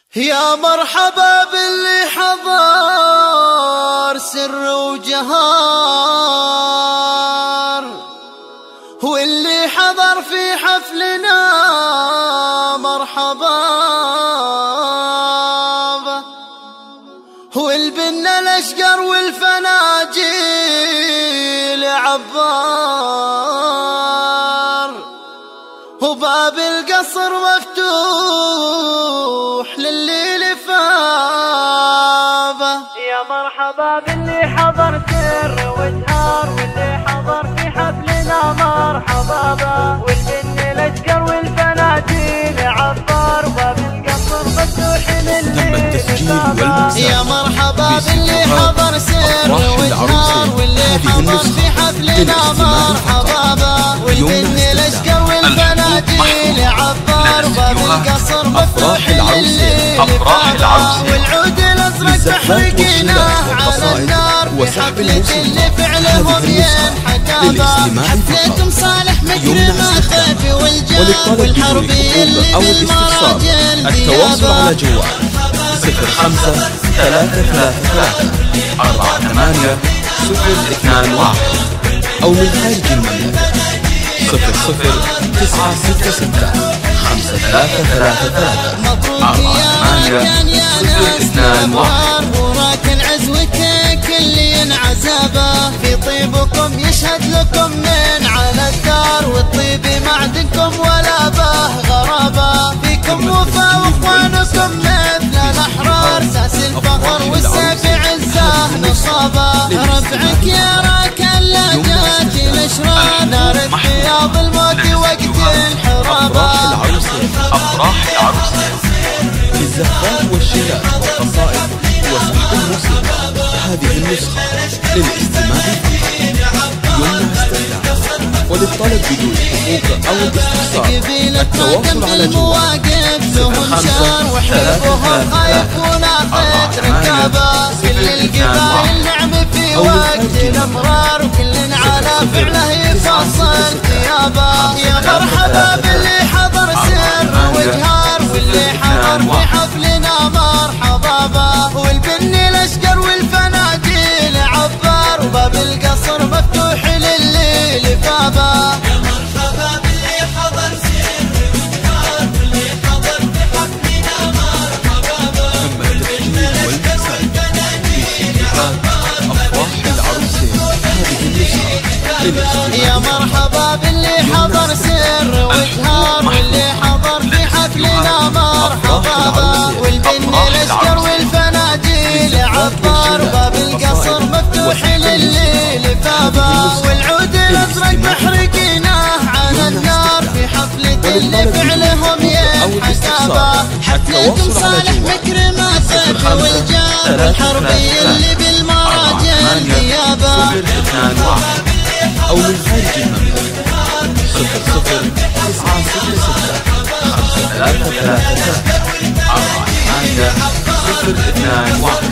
يا مرحبا باللي حضر سر وجهار، واللي حضر في حفلنا مرحبا به، والبنا الاشقر والفناجيل عبار، وباب القصر مفتوح للي لفابه. يا مرحبا باللي حضر سر وجهار، واللي حضر في حفلنا مرحبا به، والبن الاشقر والفناجيل عبار، وباب القصر مفتوح للي لفابه. يا مرحبا باللي حضر سر وجهار، واللي حضر في حفلنا مرحبا به، والبن الاشقر والفناجيل عبار، وباب القصر مفتوح للي لفابه، والعود الازرق محرقيناه على النار في حفلة اللي فعلهم ينحكابه. حفلة صالح مكرمة الطيف والجار والحربي اللي بالمراجل التواصل على جوال 05-333-48-021 أو من خارج المملكة 00-9-6-5-3-3-4-8-0-2-1. وراكن عزوتك اللي ينعزابه، في طيبكم يشهد لكم من على الدار، والطيب معدنكم ولا به غرابه، فيكم وفا واخوانكم مثل الاحرار، ساس الفخر والسيف عزه نصابه، ربعك يا راكن لا جات الاشرار، نار الثياب الموت وقت الحرابه. أفراح العروسين للزفات والشيلات والقصائد وسحب الموسيقى. هذه النسخة للاستماع يمنع استخدامها، وللطلب بدون حقوق أو الاستفسار التواصل على جوال 05-333-48-021 كل القبائل نعم في وقت الامرار، وكل على فعله يفصل ثيابه. يا مرحبا باللي حضر سر وجهار، واللي حضر في حفلنا مرحبا به، والبن الاشقر والفناجيل عبار، وباب القصر مفتوح للي لفابه. يا مرحبا باللي حضر سر وجهار، واللي حضر في حفلنا مرحبا به، والبن الاشقر والفناجيل عبار، أفراح العروسين. هذه النسخة يا مرحبا باللي حضر سر وجهار، واللي حضر في حفلنا مرحبا به، والبن الاشقر والفناجيل عبار، باب القصر مفتوح للي لفابه، والعود الازرق محرقيناه على النار في حفلة اللي فعلهم ينحسابه. حفلة صالح مكرمة الطيف والجار والحربي اللي بالمراجل ثيابه. أو من خارج المملكة 00-9-6-5-3-3-4-8-0-2-1.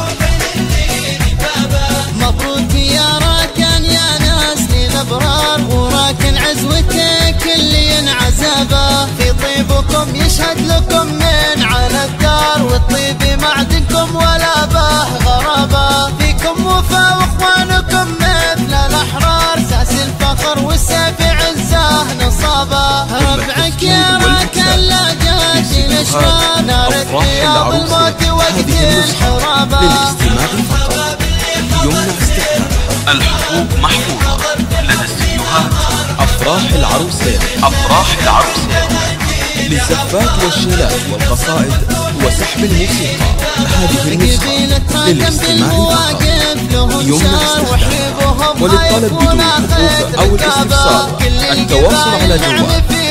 مبروك يا راكن يا ناس للابرار، وراكن عزوتك اللي ينعزابه، في طيبكم يشهد لكم من على الدار، والطيب معدنكم ولا به غرابه، فيكم وفا واخوانكم مثل الاحرار، ساس الفخر والسيف عزه نصابه، ربعك يا راكن لا جات الاشرار، نار الثياب الموت وقت الحرابه. للاستماع فقط يمنع استخدامها، الحقوق محفوظة لدى السيديوهات. أفراح العروسين. أفراح العروسين للزفات والشيلات والقصائد وسحب الموسيقى. هذه النسخة للاستماع فقط يمنع استخدامها، وللطلب بدون حقوق أو الاستفسار التواصل على جوال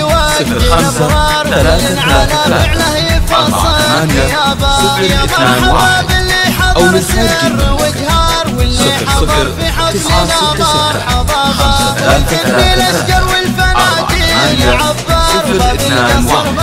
05-333-48-0-2-1 أو من خارج المملكة 00-9-6-6-5-3-3-4-8-0-2-1.